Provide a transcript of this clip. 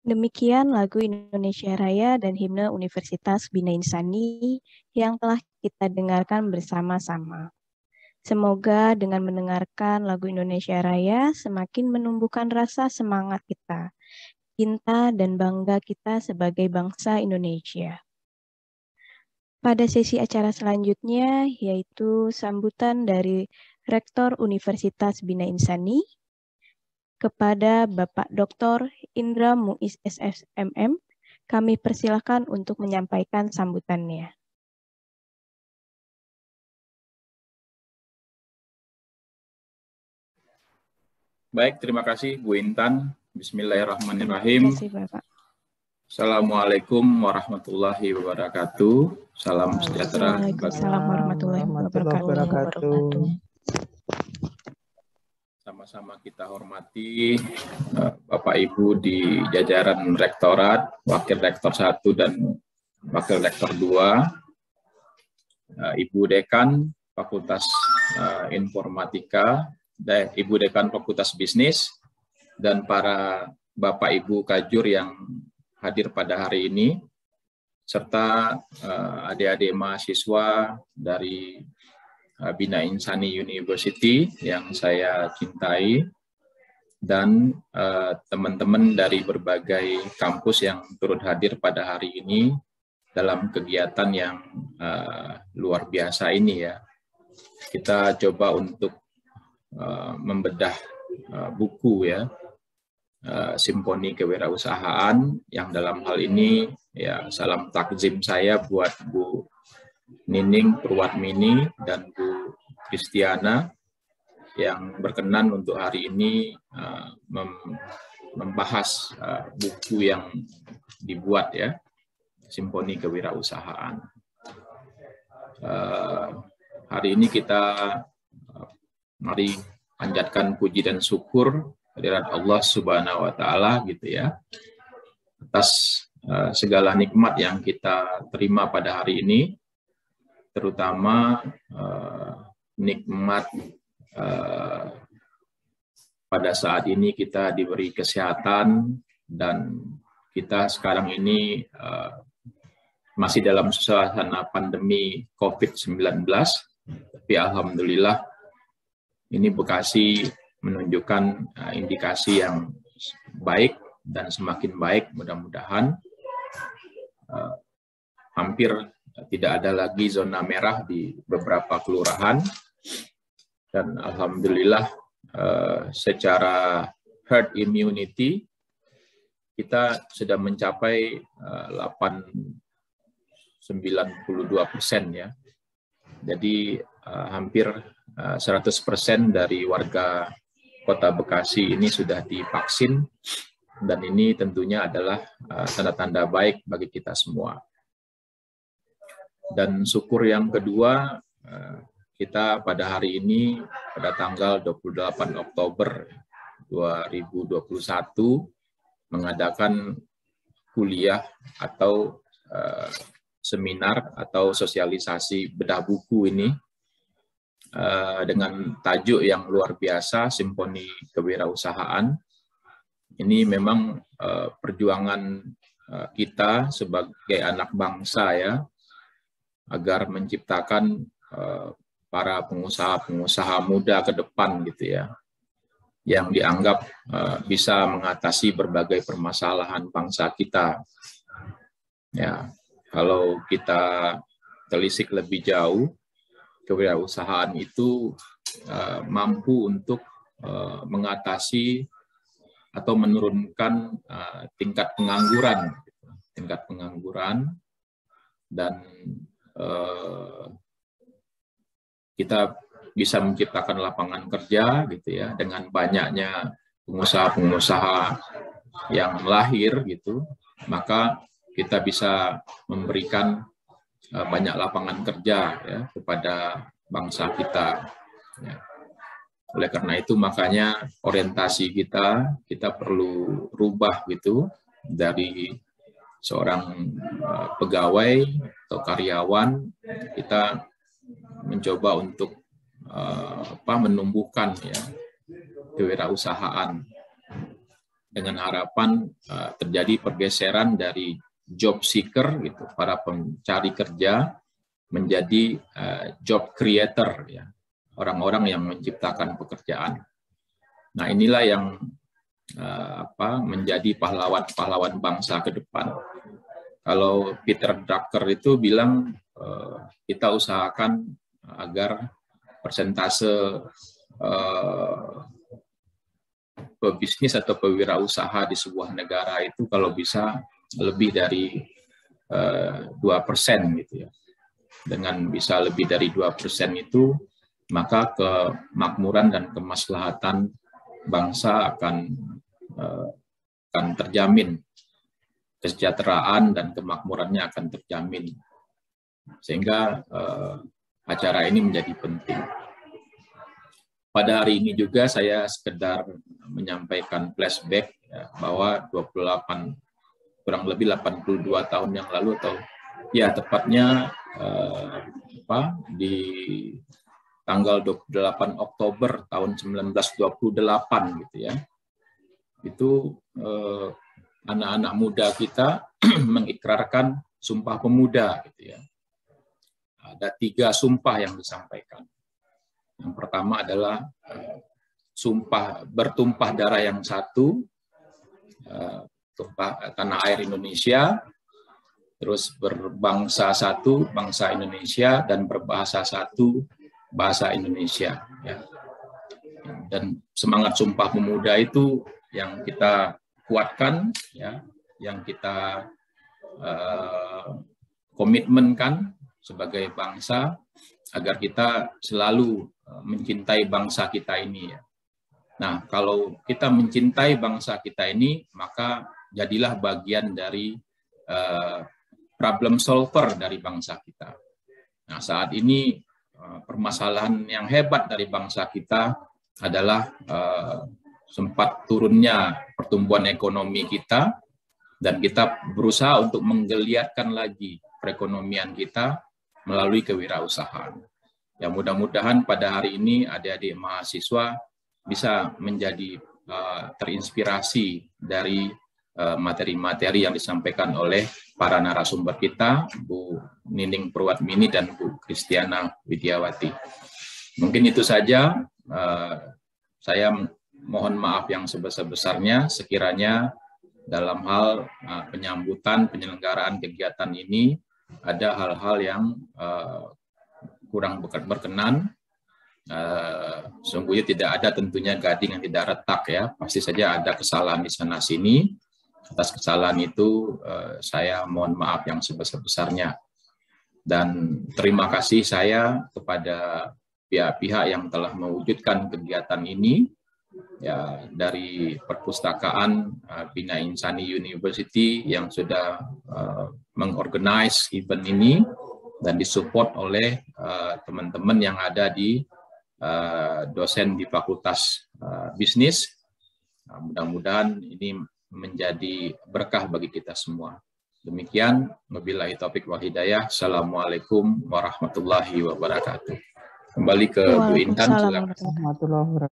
Demikian lagu Indonesia Raya dan himne Universitas Bina Insani yang telah kita dengarkan bersama-sama. Semoga dengan mendengarkan lagu Indonesia Raya semakin menumbuhkan rasa semangat kita, cinta dan bangga kita sebagai bangsa Indonesia. Pada sesi acara selanjutnya, yaitu sambutan dari Rektor Universitas Bina Insani, kepada Bapak Dr. Indra Muiz SSMM, kami persilakan untuk menyampaikan sambutannya. Baik, terima kasih Bu Intan. Bismillahirrahmanirrahim. Terima kasih, Bapak. Assalamualaikum warahmatullahi wabarakatuh. Salam sejahtera. Waalaikumsalam warahmatullahi wabarakatuh. Sama-sama kita hormati Bapak Ibu di jajaran Rektorat, Wakil Rektor 1 dan Wakil Rektor 2, Ibu Dekan Fakultas Informatika, dan Ibu Dekan Fakultas Bisnis, dan para Bapak Ibu Kajur yang hadir pada hari ini, serta adik-adik mahasiswa dari Bina Insani University yang saya cintai, dan teman-teman dari berbagai kampus yang turut hadir pada hari ini dalam kegiatan yang luar biasa ini ya. Kita coba untuk membedah buku ya, Simfoni Kewirausahaan, yang dalam hal ini ya salam takzim saya buat Bu Nining Purwatmini dan Bu Kristiana yang berkenan untuk hari ini membahas buku yang dibuat ya, Simfoni Kewirausahaan. Hari ini kita mari panjatkan puji dan syukur kehadirat Allah Subhanahu wa Ta'ala gitu ya, atas segala nikmat yang kita terima pada hari ini, terutama nikmat pada saat ini kita diberi kesehatan, dan kita sekarang ini masih dalam suasana pandemi COVID-19, tapi alhamdulillah ini Bekasi menunjukkan indikasi yang baik dan semakin baik. Mudah-mudahan hampir tidak ada lagi zona merah di beberapa kelurahan, dan alhamdulillah secara herd immunity kita sudah mencapai 92% ya. Jadi hampir 100% dari warga Kota Bekasi ini sudah divaksin, dan ini tentunya adalah tanda-tanda baik bagi kita semua. Dan syukur yang kedua, kita pada hari ini pada tanggal 28 Oktober 2021 mengadakan kuliah atau seminar atau sosialisasi bedah buku ini dengan tajuk yang luar biasa, Simfoni Kewirausahaan. Ini memang perjuangan kita sebagai anak bangsa ya, agar menciptakan para pengusaha-pengusaha muda ke depan gitu ya, yang dianggap bisa mengatasi berbagai permasalahan bangsa kita. Ya, kalau kita telisik lebih jauh, kewirausahaan itu mampu untuk mengatasi atau menurunkan tingkat pengangguran, dan kita bisa menciptakan lapangan kerja gitu ya, dengan banyaknya pengusaha-pengusaha yang lahir gitu, maka kita bisa memberikan banyak lapangan kerja ya kepada bangsa kita ya. Oleh karena itu makanya orientasi kita perlu rubah gitu, dari seorang pegawai atau karyawan, kita mencoba untuk menumbuhkan ya kewirausahaan, dengan harapan terjadi pergeseran dari job seeker gitu, para pencari kerja, menjadi job creator ya, orang-orang yang menciptakan pekerjaan. Nah, inilah yang menjadi pahlawan-pahlawan bangsa ke depan. Kalau Peter Drucker itu bilang kita usahakan agar persentase pebisnis atau pewirausaha di sebuah negara itu kalau bisa lebih dari 2% gitu ya. Dengan bisa lebih dari 2% itu, maka kemakmuran dan kemaslahatan bangsa akan terjamin. Kesejahteraan dan kemakmurannya akan terjamin. Sehingga acara ini menjadi penting. Pada hari ini juga saya sekedar menyampaikan flashback ya, bahwa kurang lebih 82 tahun yang lalu, atau ya tepatnya di tanggal 28 Oktober tahun 1928 gitu ya. Itu anak-anak muda kita mengikrarkan Sumpah Pemuda gitu ya. Ada 3 sumpah yang disampaikan. Yang pertama adalah sumpah bertumpah darah yang satu, tumpah tanah air Indonesia, terus berbangsa satu, bangsa Indonesia, dan berbahasa satu, bahasa Indonesia. Ya. Dan semangat Sumpah Pemuda itu yang kita kuatkan, ya, yang kita komitmenkan sebagai bangsa, agar kita selalu mencintai bangsa kita ini. Ya. Nah, kalau kita mencintai bangsa kita ini, maka jadilah bagian dari problem solver dari bangsa kita. Nah, saat ini permasalahan yang hebat dari bangsa kita adalah sempat turunnya pertumbuhan ekonomi kita, dan kita berusaha untuk menggeliatkan lagi perekonomian kita melalui kewirausahaan. Ya, mudah-mudahan pada hari ini adik-adik mahasiswa bisa menjadi terinspirasi dari materi-materi yang disampaikan oleh para narasumber kita, Bu Nining Purwatmini dan Bu Kristiana Widiawati. Mungkin itu saja. Saya mohon maaf yang sebesar-besarnya sekiranya dalam hal penyambutan penyelenggaraan kegiatan ini ada hal-hal yang kurang berkenan. Sungguhnya tidak ada tentunya gading yang tidak retak ya, pasti saja ada kesalahan di sana sini. Atas kesalahan itu saya mohon maaf yang sebesar-besarnya, dan terima kasih saya kepada pihak-pihak yang telah mewujudkan kegiatan ini ya, dari perpustakaan Bina Insani University yang sudah mengorganize event ini dan disupport oleh teman-teman yang ada di dosen di Fakultas Bisnis. Nah, mudah-mudahan ini menjadi berkah bagi kita semua. Demikian, wabillahi taufiq wal hidayah. Assalamualaikum warahmatullahi wabarakatuh. Kembali ke Bu Intan. Waalaikumsalam warahmatullahi wabarakatuh.